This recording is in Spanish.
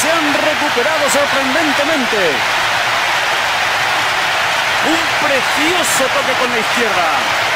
se han recuperado sorprendentemente. Un precioso toque con la izquierda.